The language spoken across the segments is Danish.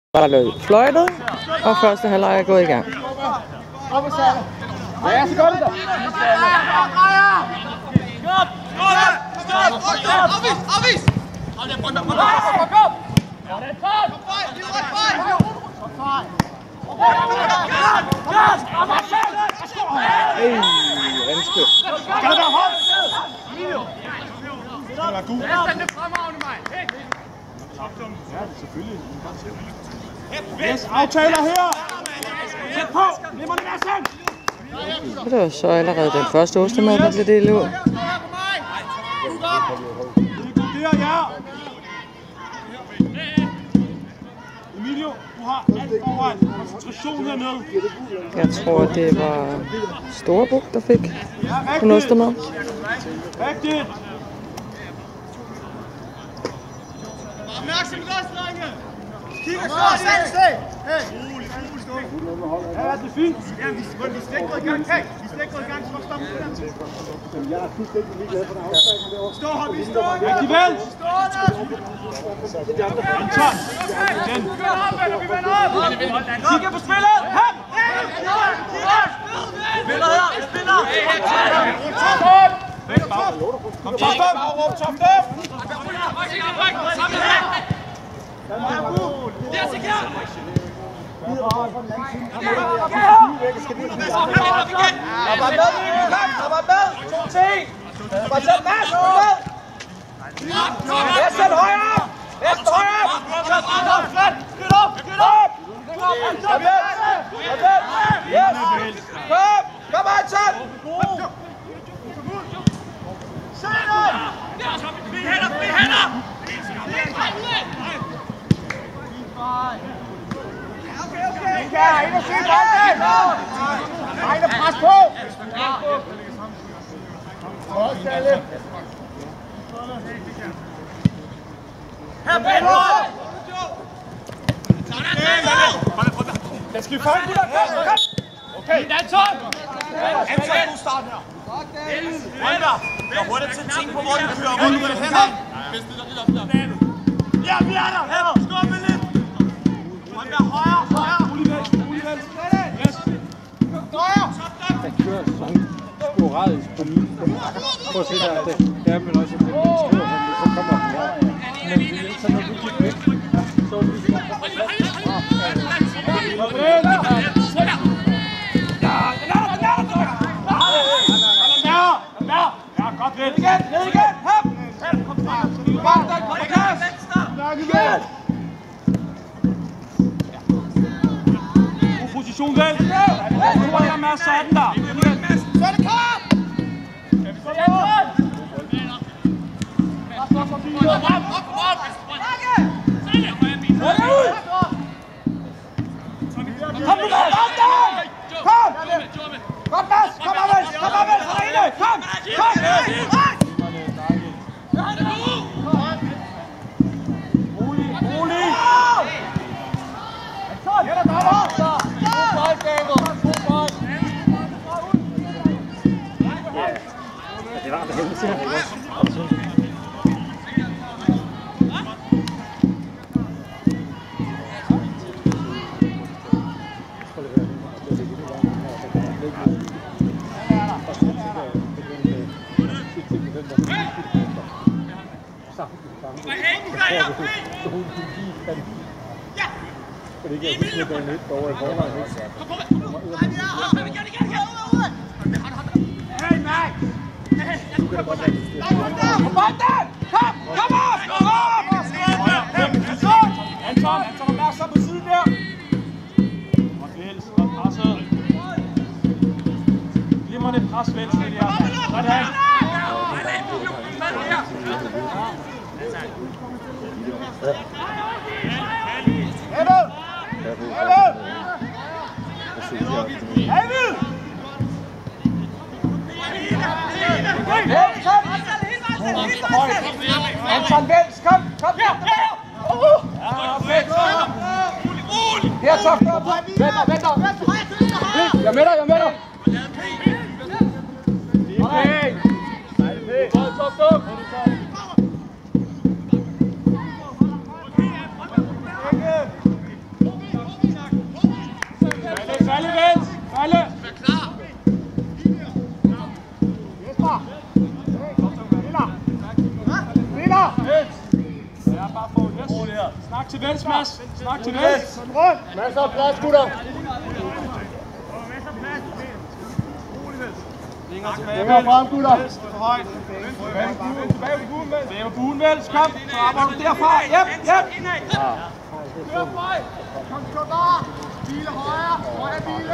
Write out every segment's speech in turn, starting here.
Var der løbet fløjtet, og første halvleg er gået i gang. Ja, så gør det da. Afvis! Yes, aftaler her! Sæt på! Nemmer det Madsen! Det var så allerede den første ostemad, der blev delt ud. Der, ja! Emilio, du har alt foran. Koncentration hernede. Jeg tror, det var Storebuk, der fik en ostemad. Rigtigt! Opmærksom på os, drenge! Kigger så! Hey! Ja, det er fint. Ja, vi er slet ikke gået i gang. Hey, vi er slet ikke gået i gang, så stop det der. Jeg er fuldstændig ligeglad for den afstand derovre. Stå, hold vi står! Rigtig vel! Anton! Igen! Vi vender op! Kigger på spillet! Hop! Spiller her! Spiller! Kom, Toftem! Toftem! Pres på! Den skal vi fange, gutter! Kom! Okay! Anton, god start her. Rønberg, jeg er hurtigt til at tænke på, hvor du kører rundt med hænderne. Ja, vi er der! Hænder! Skub med lidt! Rønberg, højre! Ulivælt! Yes! Højre! Den kører sådan sporadisk på min. Prøv at se der, det er vel også, at den skriver, at det så kommer den. Men det er ikke sådan, at vi gik væk. Så er vi Ja, godt lidt! Ned igen! Hop! Kom på plads! God position, vel! Nu er jeg med at sætte den der! Så er det klar! Kom nu med! Kom! Kom, Mads! Kom, Mads! Kom, Mads! Kom! Rolig! Ja, der kommer! God bold, David! God bold! det var der helvede til. Fordi jeg ikke er lidt over i forvejen. Hey, Max! Kom bolden! Kom! Kom op! Anton opmærksom på siden der. Godt Vels, godt presset. Glimrende pres, Vels, det der. Sådan. Anton Vels, kom! Her, Toftem! Venter! Jeg med dig! Okay! Toftem! Snak til Vels, Mads. Snak til Vels. Masser af plads, gutter. Længere frem, gutter. Tilbage på buen, Vels. Kom. Så arbejder du derfra. Hjem. Kør vej. Kom bare. Hvile højre. Højre hvile.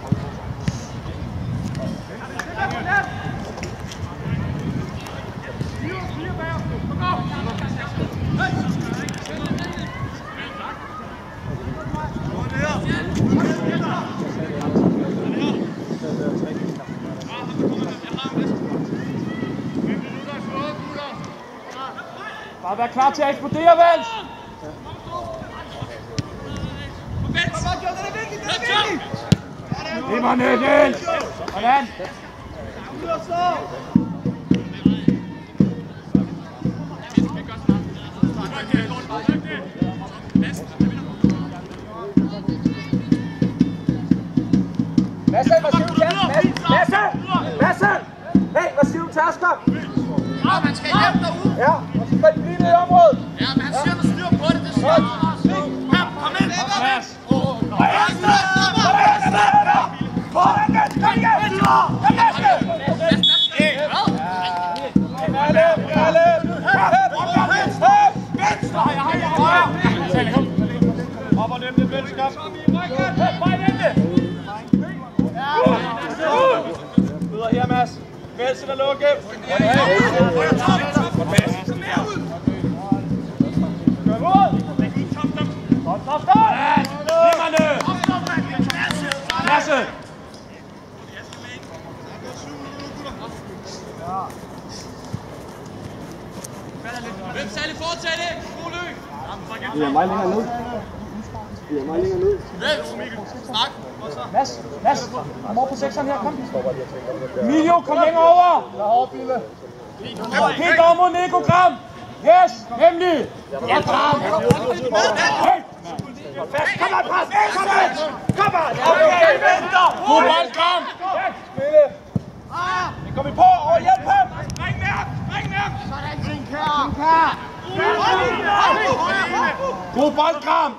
Bare vær klar til at eksplodere, Vels. Det var nødt, Vels. Sådan. Masse! Hey, hvad siger du, Tasker? Ja, man skal hjem derude. Ja, og så skal I blive nede i området. Ja, men han siger, der styr på det, det siger han. Kom ind. Mads. Op og nemt lidt venskab. Videre her, Mads. Velsen er lukket. Kør ud. Stop. Limmerne. Lasse. Hvem særlig fortsæt det? God løb. Det er meget længere ned. Mads. Kom over på 6'eren her, kom. Emilio, kom længere over. Helt over mod Nico Gram. Yes, nemlig. Ja, Gram. Kom on, pres! Kom on! God bold, Gram. Kom I på og hjælp ham! Ring med ham. Sådan, Sinkær! God bold, Gram.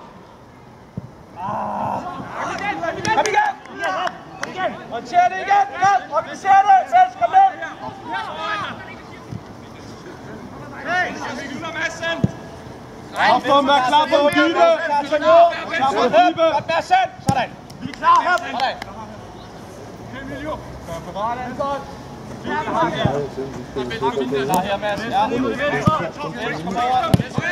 Kom igen! Håndter det igen! Godt! Organiser det! Selv, kom ned! Afstorm, vær klar på at dybe. Klar på at dybe. Godt, Madsen! Sådan! Vi er klar her! Sådan! Klar her, Mads. Ja. Kom over.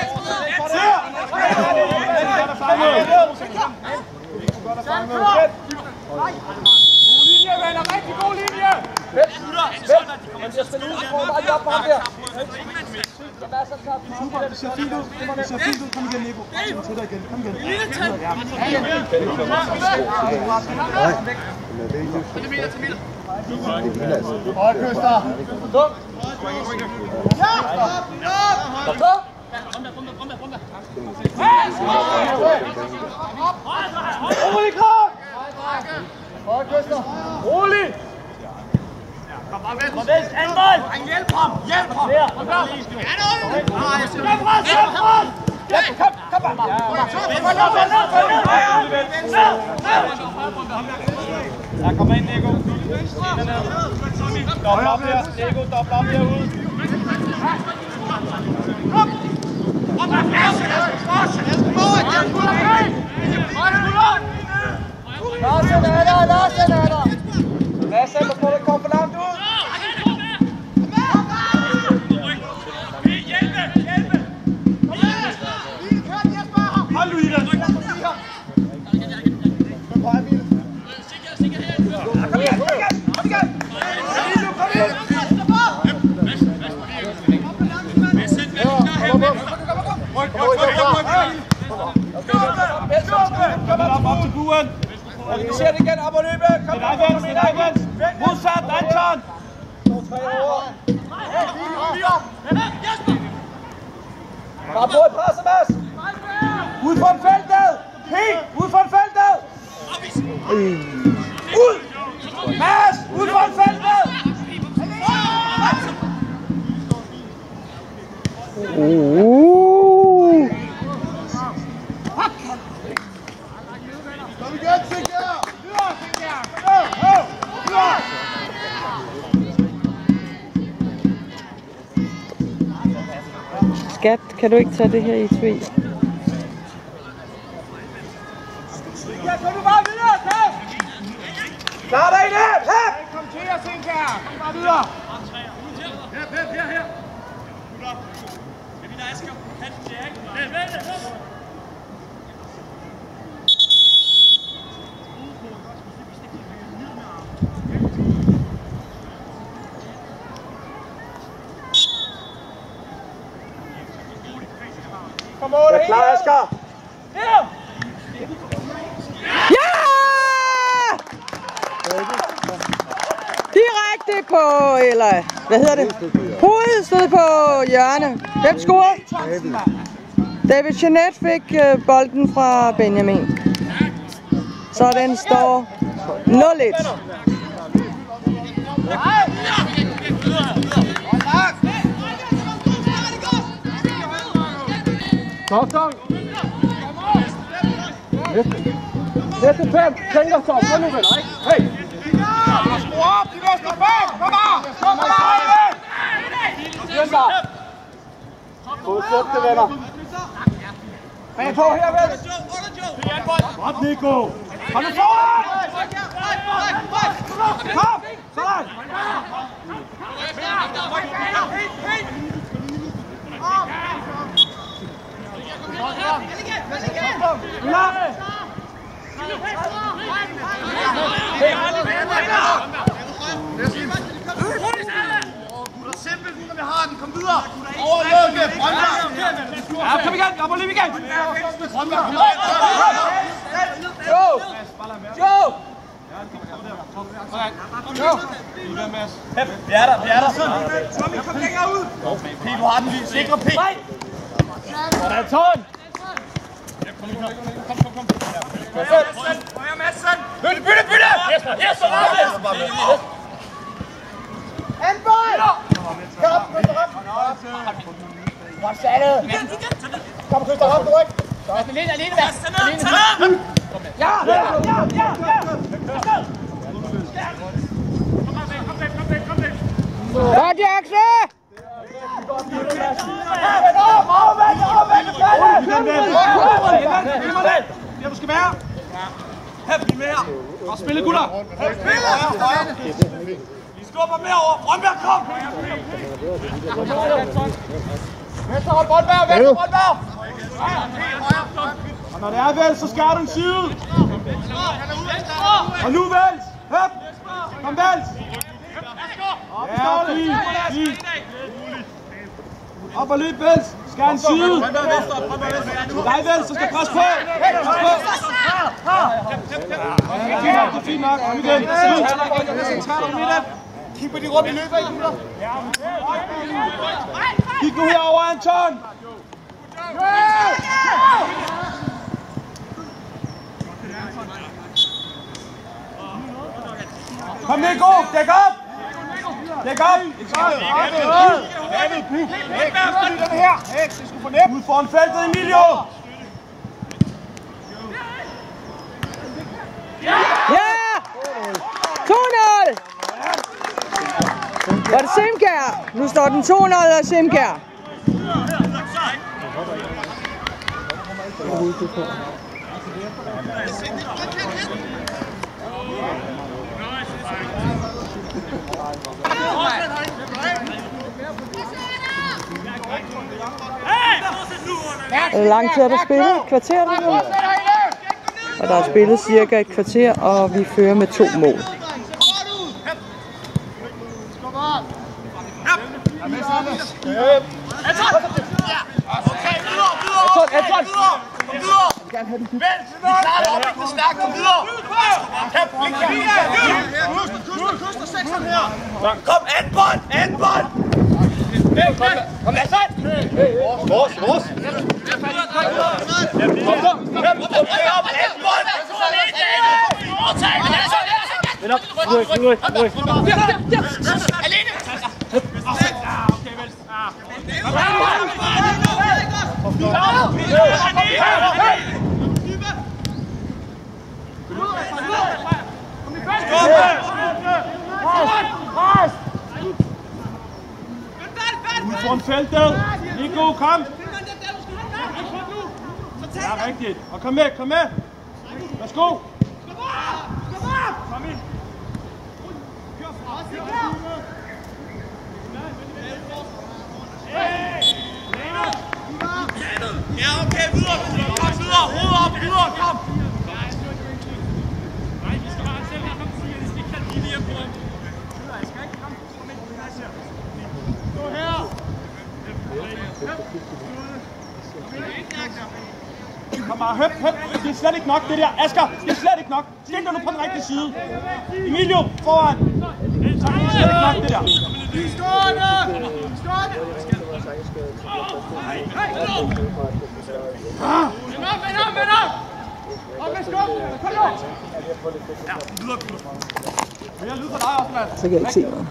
God linje, venner. Rigtig god linje. Man bliver spillet ud, så bare lige op på ham der. Super, det ser fint ud. Det ser fint ud. Kom igen, Nico. Kom til dig igen. Kom igen. Høj, Køster. Kom. Stop. Rolig, Kram! Høj, Køster. Rolig! Kom bare væk. Anbold. Hjælp ham. Der. Kom bare. Kom bare. Ja, kom ind, Nico. Dobbelt op her. Nico, dobbelt op herude. Kom. Larsen er der. Lasse, hvor får du komme for langt ud? Hold nu i det! Kom igen! Op til buen. Organiser det igen, op og løbe! Kom Det er dig, Vens. Modsat, Anton. 2-3 over. Bare på et presse, Mads! Ud foran feltet. Helt ud foran feltet. Ud. Mads, ud foran feltet. Skat, kan du ikke tage det her i tv? Ja, så du bare videre, kom! Klar dig ind, hep! Kom til os, Inger! Kom bare videre! Her! Skal vi der, Asger? Kan det ikke? Det er klar, Asger! Ja! Direkte på, eller hvad hedder det? Hovedet stod på hjørne. Hvem scorede? David Jeanette fik bolden fra Benjamin. Så den står 0-1. Kom. Næste 5. Tænker så. Kom nu, venner, ikke? Hey! Skru op! De vil stå bag! Kom bare! Kom bare! Fortsæt det, venner. Bag på her, vel? Op, Nico! Kom nu foran! Kom! Sådan! Simpelt, når vi har den. Kom videre. Overløbende. Ja, kom igen. Jeg må løbe igen. Joe! Vi er der. Kom længere ud. P, du har den. Sikre P. Sådan, Ton! Kom. Højre Madsen. Bytte! Yes, så var det. Handbold! Kom, Christer, op, du ryk! Alene, Mads! Ja! Godt, Jaxe! Der du skal være! Bliv med her! Og spille, gutter! Vi skubber mere over! Brøndberg, kom! Venstre hold Brøndberg! Og når det er vel, så skærer du en side! Og nu Vels! Høp! Kom Vels! Ja, fint! Op og løb, Vels! Skær en side! Nej, Vels, så skal presse på! Det er fint nok, kom igen! Kig på de rum, I løber, ikke? Kig nu herover, Anton! Kom Nico, dæk op! Ud foran feltet, Emilio! Ja! 2-0! Var det Simkær? Nu står den 2-0 af Simkær. Er det lang tid, at der spillet? Et kvarter nu? Og der er spillet cirka et kvarter, og vi fører med 2 mål. Kom, Anton! Kom, Lasse! Vores! Ud foran feltet! Nico, kom! Ja, rigtigt. Og kom med, kom med! Værsgo! Kom ind! Ja, okay, videre, kom videre, hoved op, videre, kom! Nej, vi skal bare selv have ham siger, de skal ikke have lige på ham. Jeg skal ikke komme ind på plads her. Stå her! Kom bare, høp. Det er slet ikke nok, det der. Asger, det er slet ikke nok. Stil dig nu på den rigtige side. Emilio, foran. Det er slet ikke nok, det der. Vi står der! Vend op! Op med skubben! Kom nu! Ja, videre. Vil jeg lyde for dig også, mand? Så kan jeg ikke se noget.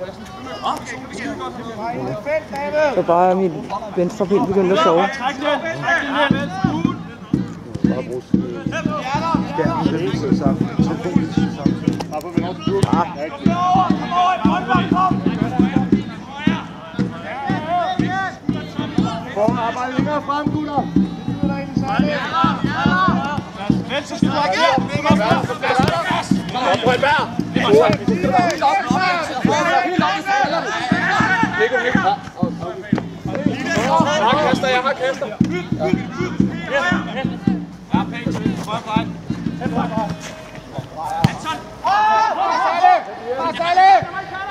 Så bare mit venstre ben begyndte at sove. Træk den hen. Bare bruge skærmen til at sidde sammen. Telefonen til at sidde sammen. Bare på hvornår du kom. Kom, arbejde længere frem, gutter. Vent, så skal du ikke her. Kom, Rødberg! Jeg har kaster. Ja, pænt til. Prøv at dreje. Anton! Bare sejle!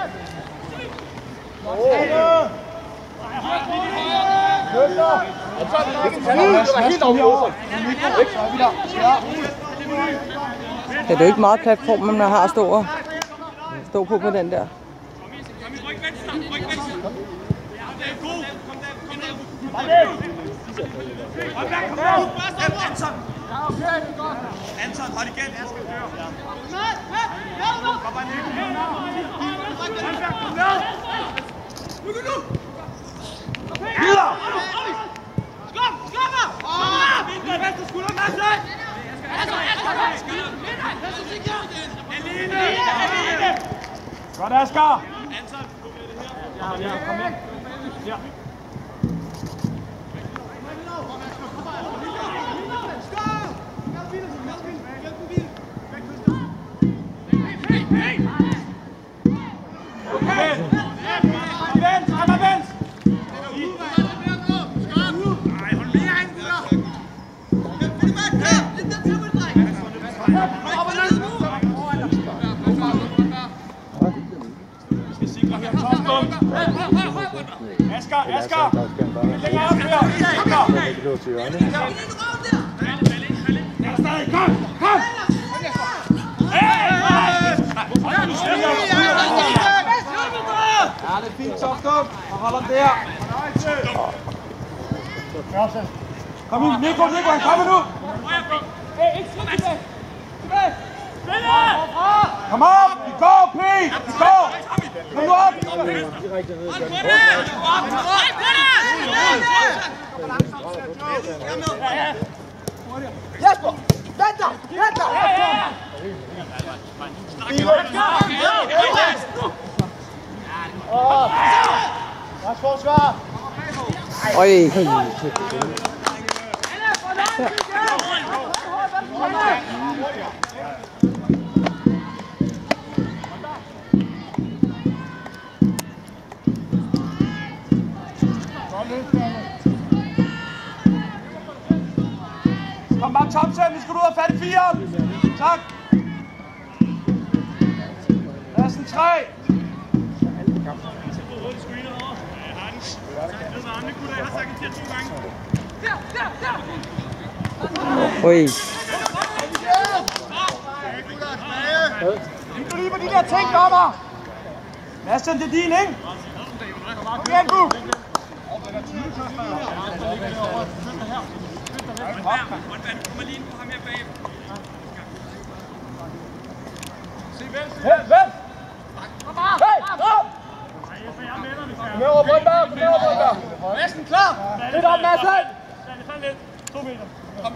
Det er jo ikke meget platform, man har at stå på den der. Anton, hold igen. Jeg skal køre. Kom bare ned. Videre! Slap! Min venstre skulder, Madsen! Alene! Godt, Asger! Anton! Ja, kom ind. Ja. Asger! Længere op her! Kom! Ja, det er fint, Toft op. Og hold om der. Kom ind, Nico, han kommer nu! Kom op! Vi går, Pete! Vi går! Kom nu op! Jesper! Vent dig! Lad os forsvare! Øj! Kom bare, Thomsen, vi skal ud og fatte 4'eren. Tak. Lassen 3. Oj. Du lige på de der ting, dommer. Lassen, det er din, ikke? Kom igen, du. Kommer lige ind på ham her bag. Vent! Hey! Op! Kom over, Rødberg! Madsen klar! Lidt op, Madsen! Stand lidt. 2 meter. Kom.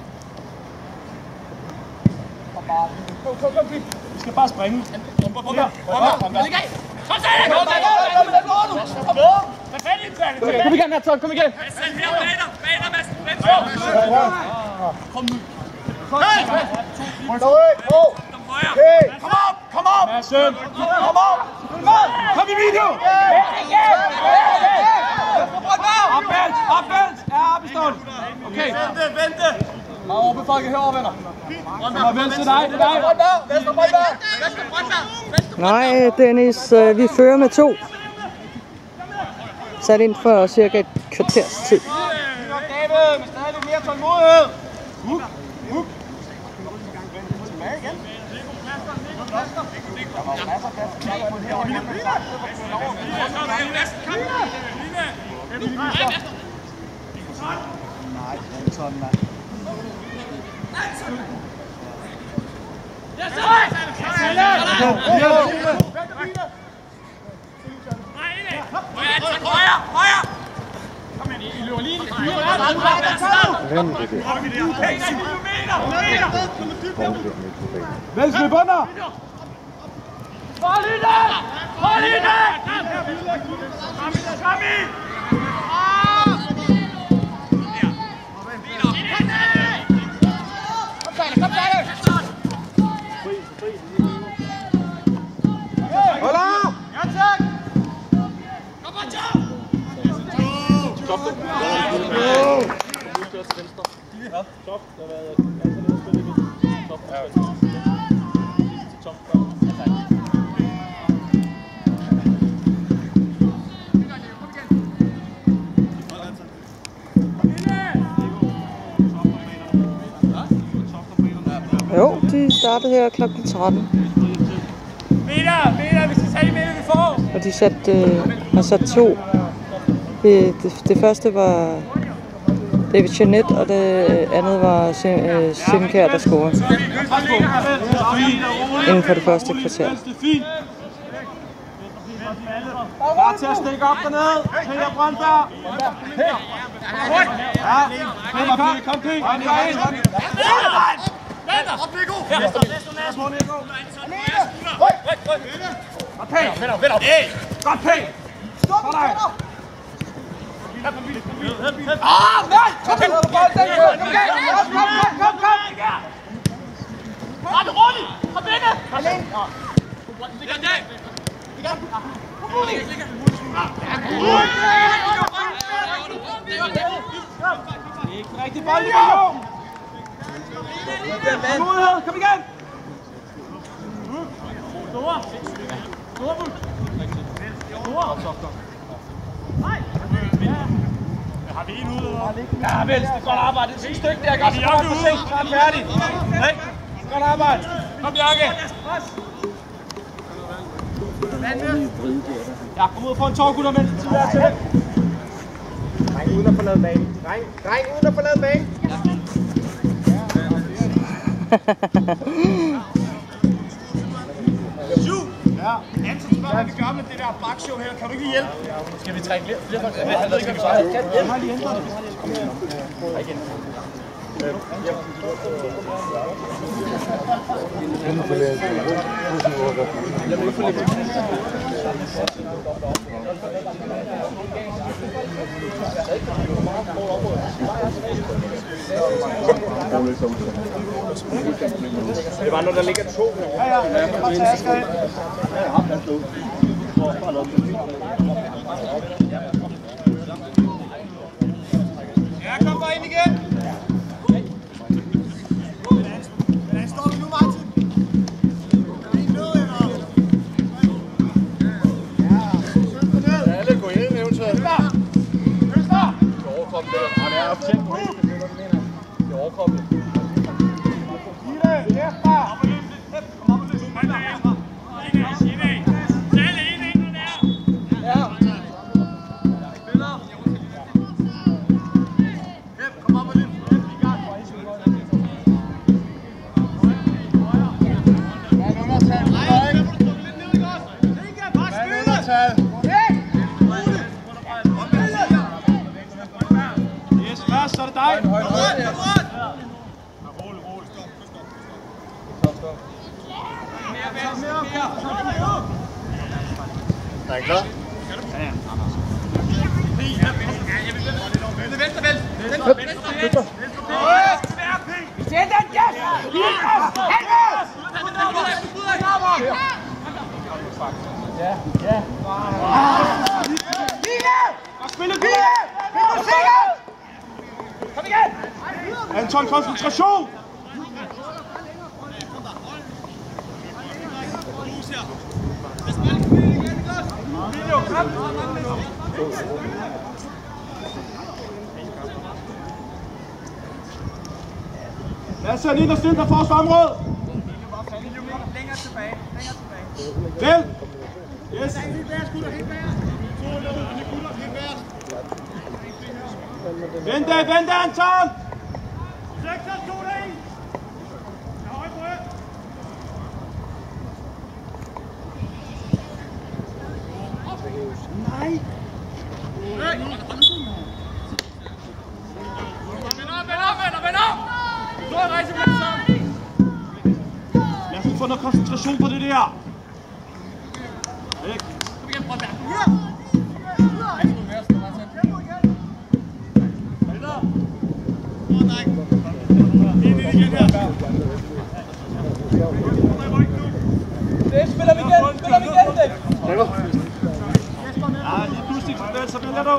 Kom bare. Kom. Vi skal bare springe. Kom. Kom igen, Nathan, kom igen! Kom nu! Kom op! Madsen! Kom op! Kom i video! Opvælds! Ja, bestået! Okay. Vente! Meget overbefolket herovre, venner. Venstre dig, det er dig! Venstre Brøndberg! Nej, Dennis, vi fører med 2. Sat ind for cirka et kvarters tid. David, med stadig lidt mere tålmodighed! Tilbage igen. Venstre bunder! Hold i det! Hold i det! Kom i! Kom så! Hold op! Ja, tak! Kom på, Joe! Stop det! Stop. Jo, de startede her kl. 13. Peter, vi skal tage de med, vi får! Og de har sat 2. Det første var David Jeanette, og det andet var Sinkær, der scorede inden for det første kvarter. Klar til at stikke op dernede. Peter Brøndberg. Her. Ja. Kom, Pig. Op, Nico. Godt, Pig. Godt, Pig. Stop dig. Nej! Kom! Kom! Rolig! Kom væk! Rigtig bold, Nico! Kom igen! Store! Har vi en ude? Ja, vel, det er godt arbejde. Det er et stykke der. Godt arbejde for sent. Så er han færdig. Godt arbejde. Kom, Bjarke. Ja, kom ud og få en tår, gutter, mens det er til. Dreng uden at forlade banen. Dreng uden at forlade banen. Ja. Anton spørger, hvad vi gør med det der bakshow her. Kan du ikke lige hjælpe? Skal vi trække flere folk? Jeg ved ikke, hvad vi skal. Jeg har lige ændret det. Igen. Det var, når der ligger 2. Ja. Ja, kom bare ind igen. Hvordan står vi nu, Martin? Alle gå ind, eventuelt. Øster! Det overkommer det. Det er officielt på det. Det overkommer det. Så er det dig. Stop. Er I klar? Anton, koncentration! Lasse, lige der stille, der får forsvarsområdet. Længere tilbage. Vel! Yes! Vent, Anton! 6 og 2 dage! Nej! Vend op! Lad os få noget koncentration på det der! Væk! Kom igen, Brøndberg! Spiller vi igen! Ja, lige pludselig, så vælger du!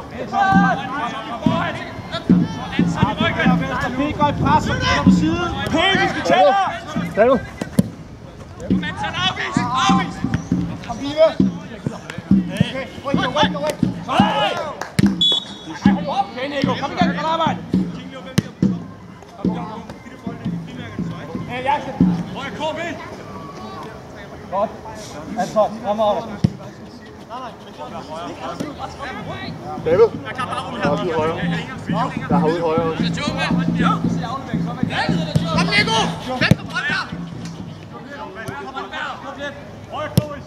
P går i pres, så kommer på siden! P, vi skal tælle! Stay nu! Kom, Vive! Ryk! Okay, Nico, kom igen, kom arbejde! Godt. Anton, kom over dig. David? Der er ude højre. Der er ude højre også. Kom, Nico! Kæmpe Brøndberg! Højre, Klovis!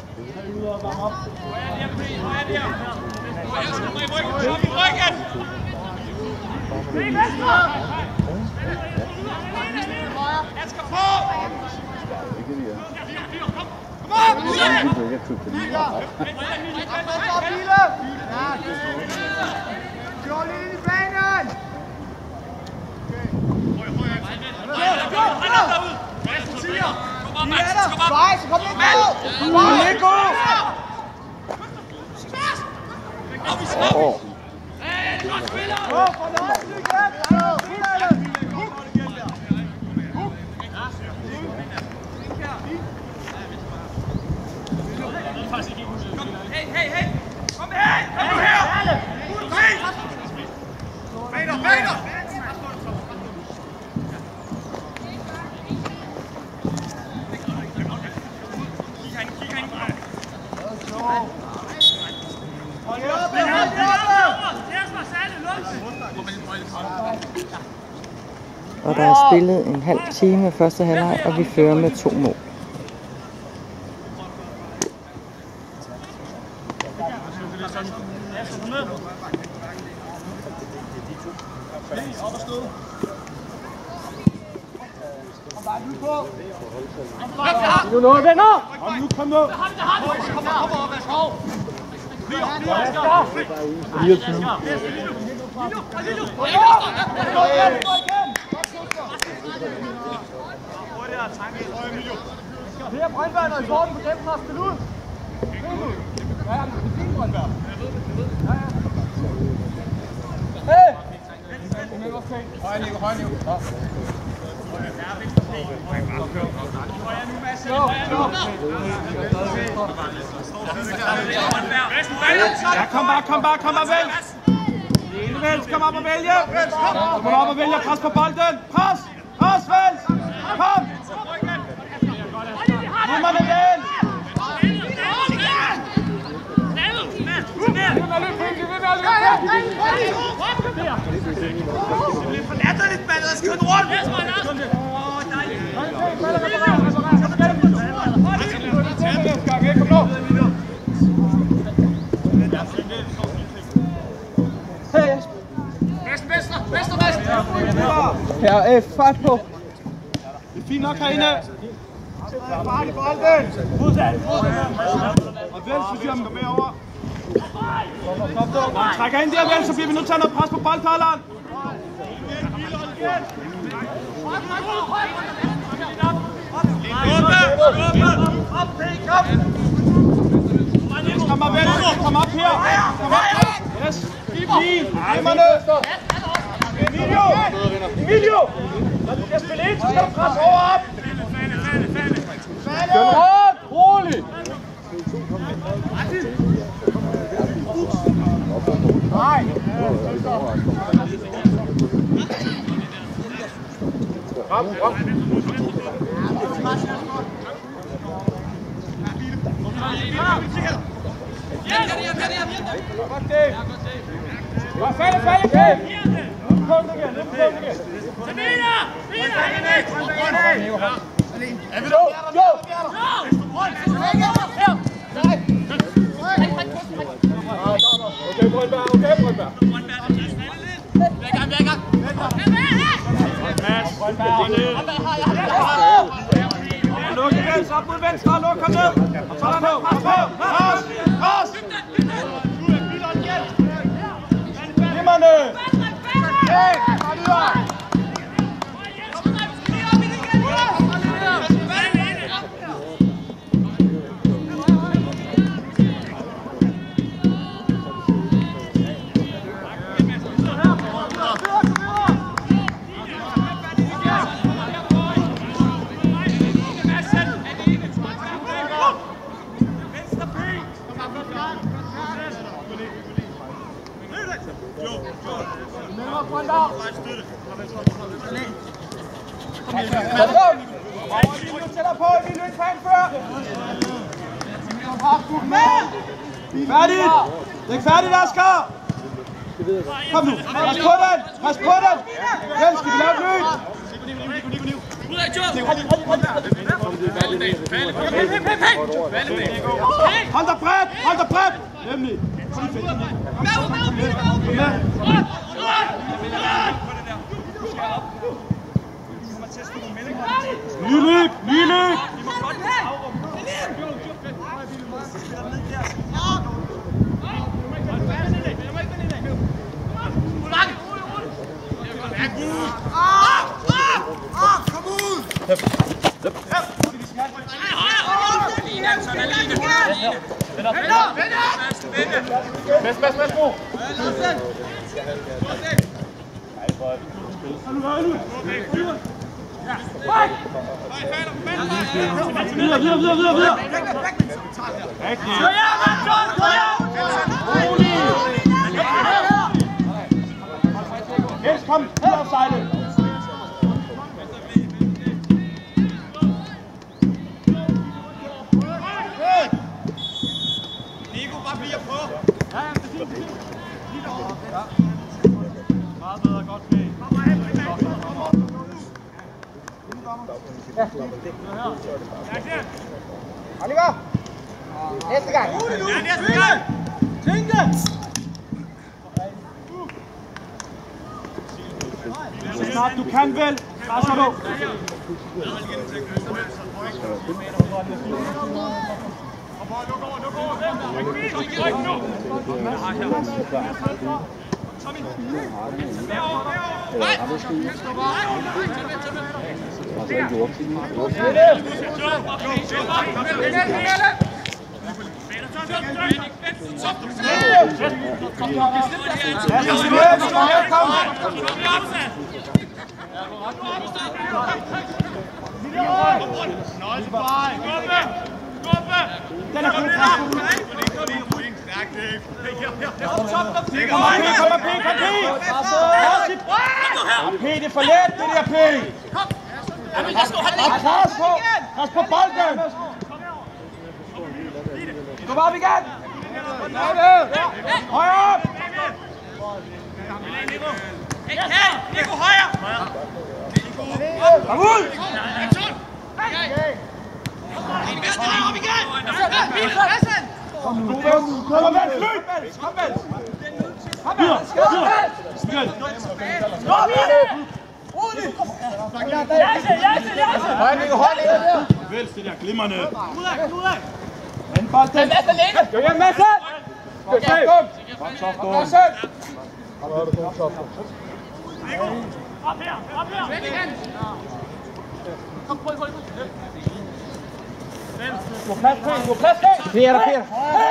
Hey! Kom her! Peter! Og der er spillet en halv time af første halvleg, og vi fører med 2 mål. Nu når venner! Kom nu! Her Brøndberg, når I får den på dem, der spil ud. Ja, men det er fint, Brøndberg. Hey! Høj, Nico. Ja, kom bare, vælg! Vels, kom op og vælge! Kom op og vælge, pres på bolden! Pres, Vels! Kom! Nu må det vel! Forlatterligt, mand! Lad os køre den rundt! Her fart på. Det er fint nok herinde. Fart i bolden. Og Vels, hvis vi har med over. Trækker ind der, vel, så bliver vi nødt til at have noget pres på boldholderen. Kom op, vel. Kom op her. Kom op. Yes. Fint. Ejmerne. Emilio. Når du skal spille ind, så skal du presse over op. Godt. Roligt. Nej. Kom. Luk igen, op mod venstre, luk, kom ned. Sådan nu, kom på, ras. Himmerne. Hey, kom videre. Færdigt! Læg færdigt, Asger! Kom nu! Pas på den! Pas på den! Den skal vi lave et løb! Hold dig bredt! Hold dig bredt! Nemlig! Ny løb! Ny løb! Kom ud! Værsgo! Videre! Jens, kom! Her offside! Nico, bare bliv og prøv! Ja, meget bedre, godt kvæg. Oliver! Næste gang! Ja, næste gang! Tænk det! Så snart du kan vel, presser du! Den er god. Kom, P, det er for let, det der P. Pas på bolden. Gå op igen. Højre op. Nico, højre! Kom ud. Op igen! Kom, Vels, løb, Vels! Kom, Vels! Vels, det der glimrende! Anden bold, den! Gør hjem, Madsen! Flere.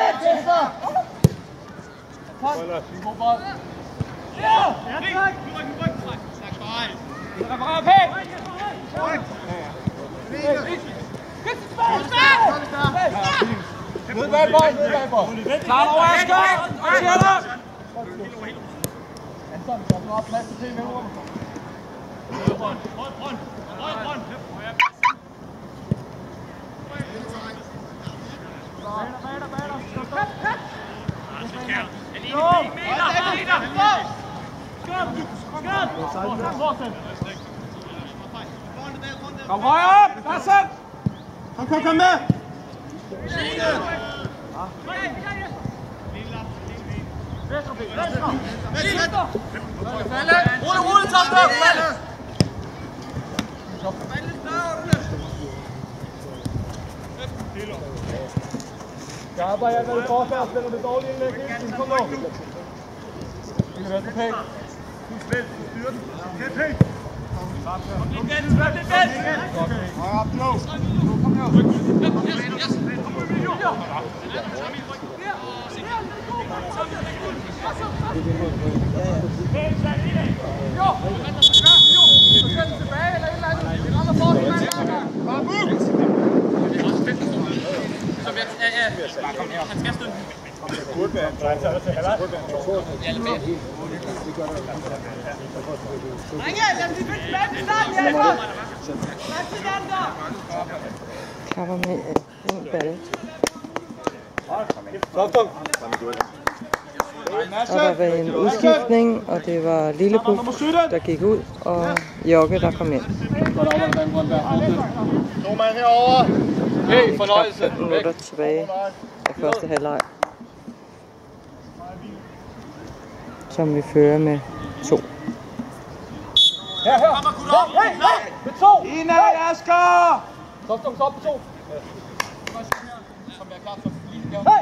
Klar over, Asger! Marcelo! Anton, der er plads til med ord. Kom højere op! Bassen! Kom med! Rulle, Tom! Skarper, jeg ved forsvar, spiller det dårlige indlæg hele tiden. Kom nu. Det kan være så pænt. Du styrer den. Det er pænt. Kom lidt vent. Højre op, Joe. Kom her. Han skal støtte. Klapper med en ball. Og der var en udskiftning, og det var Lillebuk, der gik ud, og Jokke, der kom ind. Normand herovre. Hey, fornøjelse. 5 minutter tilbage af første halvleg, som vi fører med 2. Her. Hey! Med 2! Indad, Asger! Stop på 2. Som er klar til lige. Hey!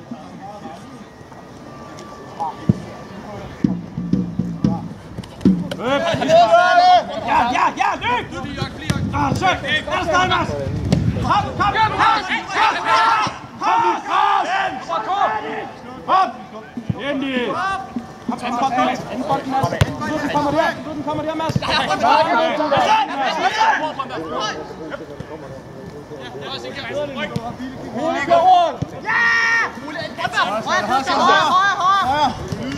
Ja, løb! Søg! Afstand, Mads! Kom! Endelig! Anden bolden, Mads! Den kommer der, Mads! Rolig, gå rundt! Ja! Højre!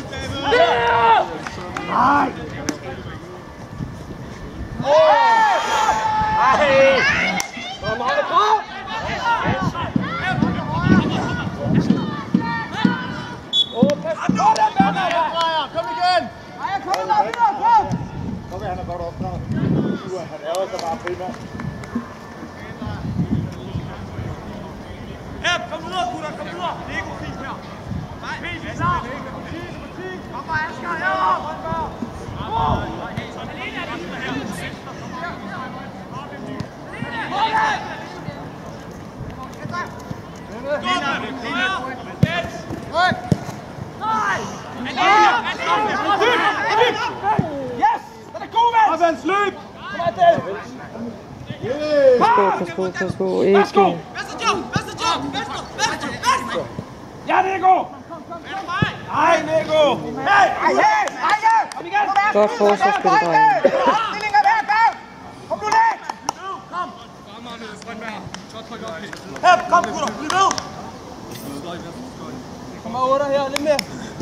Nej! Kom holde på! Kom igen! Kom igen, han er godt opdraget. Han ærger sig bare primært. Kom videre, gutter, kom videre! Det er ikke fint her. Fint, klar! Kom bare, Asger, herovre! Alene er det her. Yes! Løb! Pas på, ikke. Ja, Nico! Nej, Nico! Godt forsvarsspil, drenge. Kom nu ned! Kom, gutter, bliv ved! Kom her 8 her, lidt mere.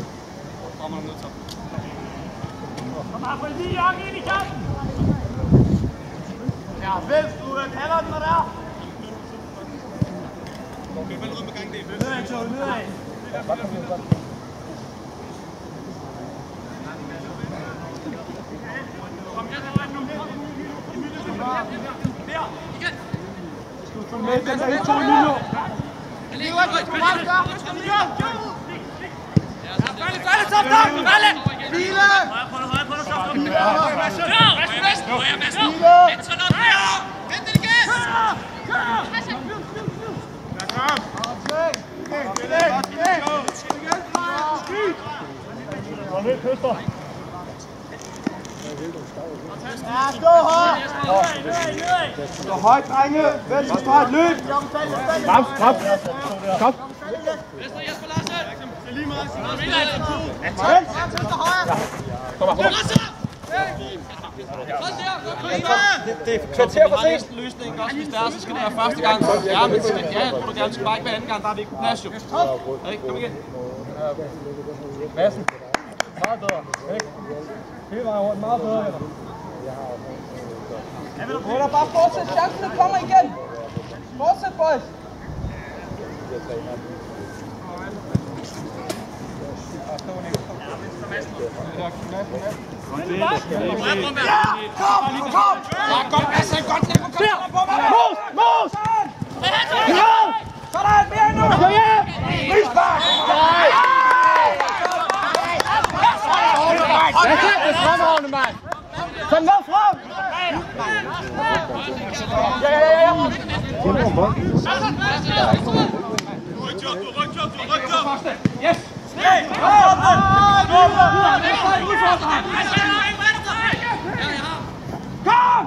Kom her, få lige jakke ind i kampen! Ja, vel, du kalder den, når der er. Nedad, Joe, nedad. Med den der i 2 minutter. Kør! Kom ind, Køster. Ja, stå højt! Stå højt, drenge! Venstre streg, løb! Kom, kom! Kom! Det er kvarter for sent. Løsningen også, hvis det er, så skal det være første gang. Ja, men ja, du gerne skal bare ikke være anden gang, der er vi ikke på plads jo. Kom igen. Madsen. Meget bedre. Hele vejen rundt, meget bedre. Eller bare fortsæt, chancen kommer igen. Fortsæt, boys. Godt, Madsen, godt. Mos! Mos! Sådan, mere endnu! Frispark! Det er fremragende, mand! Kom ned frem! Ja. Yes! Kom!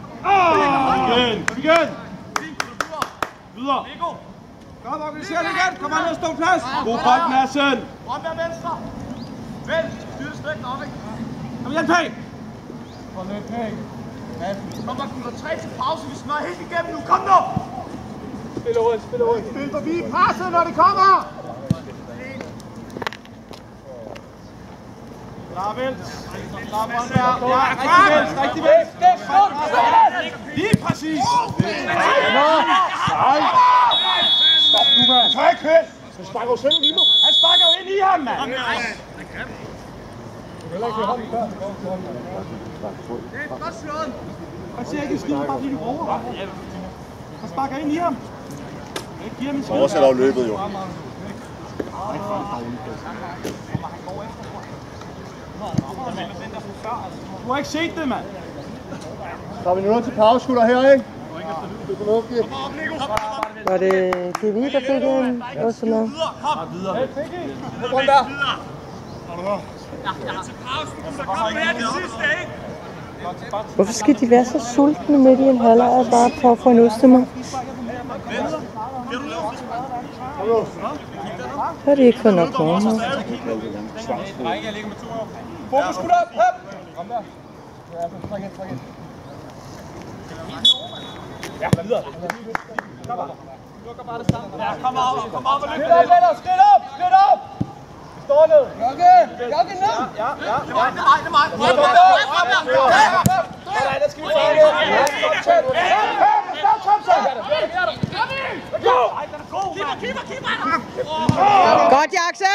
Igen! Videre! Kom, organiser det igen! Kom ned og stå plads! God bold, Madsen! Omvær venstre! Vend! Styr det strækken op, ikke? Kom igen, Pæk! Kom ned, Pæk! Kom, der kunne 3 til pause, vi smadrer helt igennem nu. Kom nu! Spil rundt, spil rundt! Spil forbi presset, når det kommer! Lavel! Rigtig vel! Lige præcis! Nej! Stop nu, mand! Træk høn! Han sparker jo selv lige nu! Han sparker jo ind i ham, mand! Du kan heller ikke holde den før. Han ser ikke en skid, bare fordi du råber. Han sparker ind i ham. Jeg giver ham en skid. Oversætter jo løbet, jo. Du har ikke set det, mand. 3 minutter til pause, skulle der her, ikke? Var det Kevin, der fik en? Og sådan noget. Kom videre. Rundt der. Hvorfor skal de være så sultne midt i en halvleg bare for at få en ostemad? Så har de ikke fået nok morgenmad. Fokus, skud op. Hop. Kom der. Træk ind. Ja, videre. Ja, kom op og løb. Skridt op. Stå ned. Jokke ned. Ja. Det er mig. Sådan, der skal vi tage det. Godt, Jakse!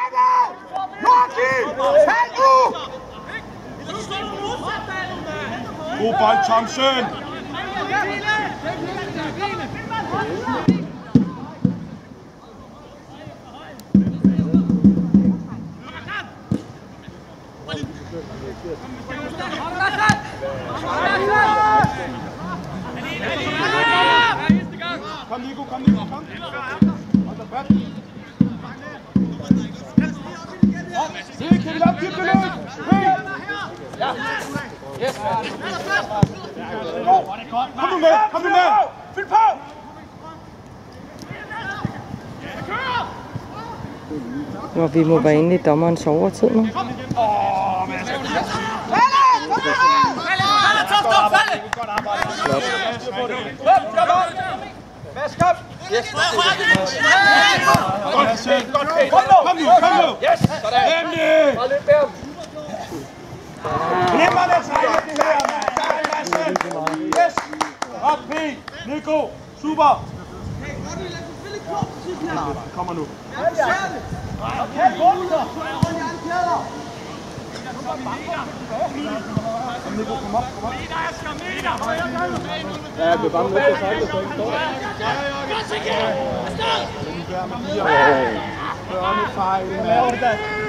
God bold, Thomsen! Kom, Nico, kom. Kom nu med! Fyld på! Nå, vi må være inde i dommerens overtid nu. Vask op! Yes! Kom nu! Yes! Nemlig! Bare løb der! Glimrende træk, det her, mand! Yes! Op, P! Nico! Super! Kommer nu. Okay, gå nu så! Nico, kom op. Ja, jeg bliver bare nødt til at sejle, så ikke står. Børnefejl, mand.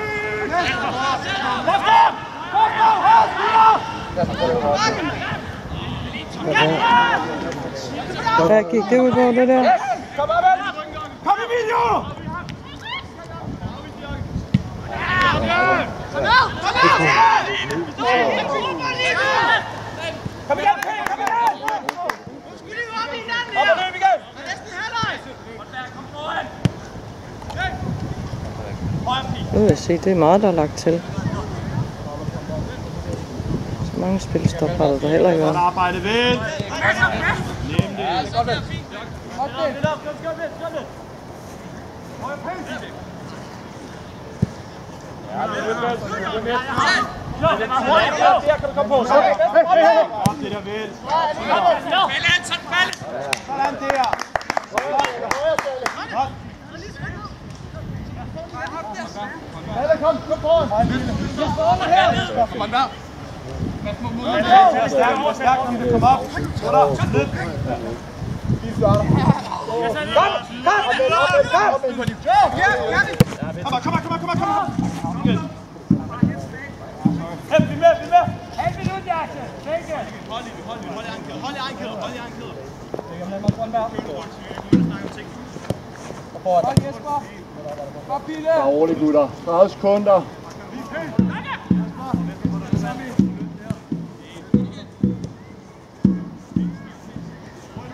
Hvad gik det ud på, det der? Kom op, Kom i video! Kom igen, Pæk! Kom igen! Op og løb igen! Nu vil jeg se, det er meget, der er lagt til. Så mange spilstop har der heller ikke været. Godt arbejde, vel! Nem det! Godt vel! Ja, det er lidt vel. Der kan du komme på. Sådan der, vel. Sådan der. Kom foran! Stærk, kom det, kom op. Så der, ned. Kom. Hey, bliv med. Halv minut, Jackson. Tænke. Hold i egen kæder. Hold Jesper. Godt, Pille. Bare roligt, gutter. 30 sekunder.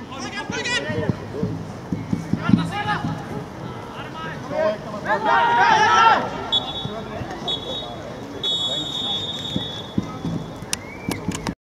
Kom